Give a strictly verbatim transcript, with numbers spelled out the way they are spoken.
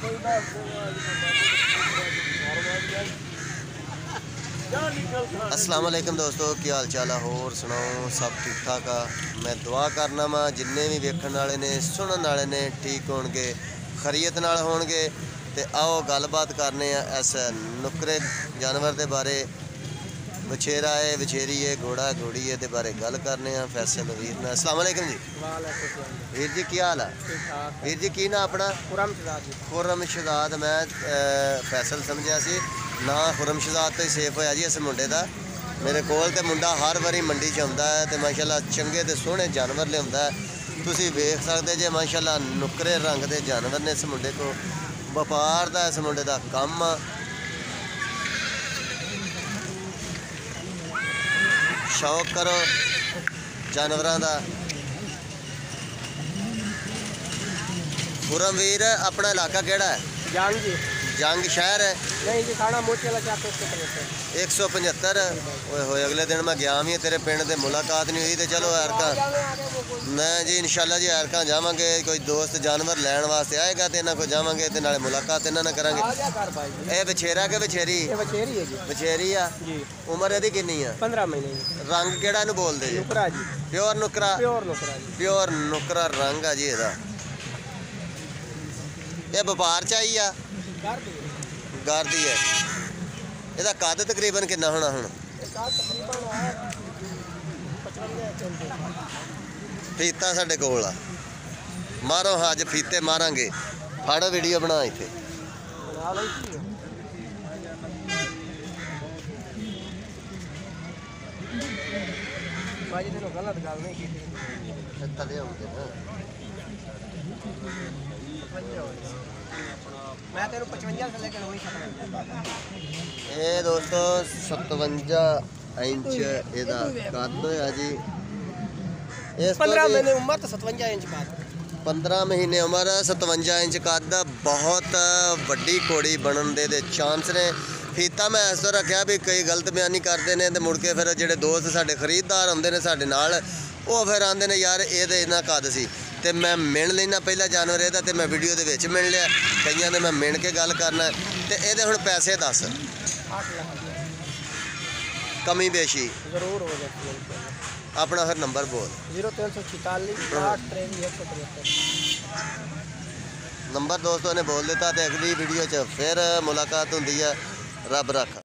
अस्सलाम वालेकुम दोस्तों, की हाल चाल है? होर सुनाओ, सब ठीक ठाक आ? मैं दुआ करना वा जिन्ने भी वेखण वाले ने सुनने वाले ने ठीक होणगे, खरीयत नाल होणगे। ते आओ गलबात करने इस नुकरे जानवर के बारे। वछेरा है, वछेरी है, घोड़ा घोड़ी है, दे बारे गल करने फैसल वीर ने। अस्सलाम वालेकुम जी। वीर जी की हाल है? वीर जी की ना अपना? खुरम शहजाद। मैं फैसल समझिया सी ना खुरम शहजाद तो ही सेफ होया जी इस मुंडे का। मेरे कोल ते मुंडा हर बारी मंडी च आउंदा है ते माशाल्लाह चंगे ते सोहने जानवर लिआउंदा है। तुसीं वेख सकदे जे माशाल्लाह नुकरे रंग के जानवर ने इस मुंडे को। व्यापार का इस मुंडे का काम। शौक करो जानवरों का। खुरम वीर अपना इलाका केड़ा है? जंग जी। जंग शहर है? नहीं जी, थाना मोची वाला चाक एक सौ पचहत्तर। होए अगले दिन मैं गया भी तेरे पिंड से मुलाकात नहीं हुई। तो चलो ऐरका मैं जी इंशाल्लाह जी ऐरका जावांगे। कोई दोस्त जानवर लैन वास्ते आएगा तो इन्हों को जावांगे तो नाले मुलाकात इन्होंने करांगे। ये बछेरा के बछेरी? बछेरी है जी। बछेरी आ जी। उम्र यदी कितनी है? पंद्रह महीने। रंग केड़ा इहनूं बोलदे जी? नुकरा जी। प्योर नुकरा? प्योर नुकरा जी। प्योर नुकरा रंग है जी इहदा। ये व्यापार चाहिए गारदी है। ਇਹਦਾ ਕੱਦ तकरीबन कितना होना ਹੁਣ? फीता साडे कोल आ। मारो हाँ अज फीते मारांगे। फाड़ो वीडियो बना इत्थे। ये दोस्तों सतवंजा इंच एदा कद होया जी। पंद्रह महीने उम्र तो सतवंजा इंच बाद। पंद्रह महीने उम्र सतवंजा इंच कद। बहुत वड्डी घोड़ी बनन दे, दे चांस ने। फीता मैं इस तो रखा भी कई गलत बयानी करते हैं तो मुड़ के फिर जो दोस्त साडे खरीददार आते हैं साडे नाल वो फिर आते हैं यार ये तो इन्ना कद सी। तो मैं मिण लेना पहला जानवर यदा तो मैं वीडियो के मिल लिया। कई ने मैं मिण के गल करना तो ये हुण पैसे दस कमी बेशी जरूर हो जाती है। अपना फिर नंबर बोल। जीरो तीन सौ छितालीस आठ त्रेवी एक सौ तिहत्तर नंबर दोस्तों ने बोल दिता। तो अगली वीडियो च फिर मुलाकात होंदी है। रब रख।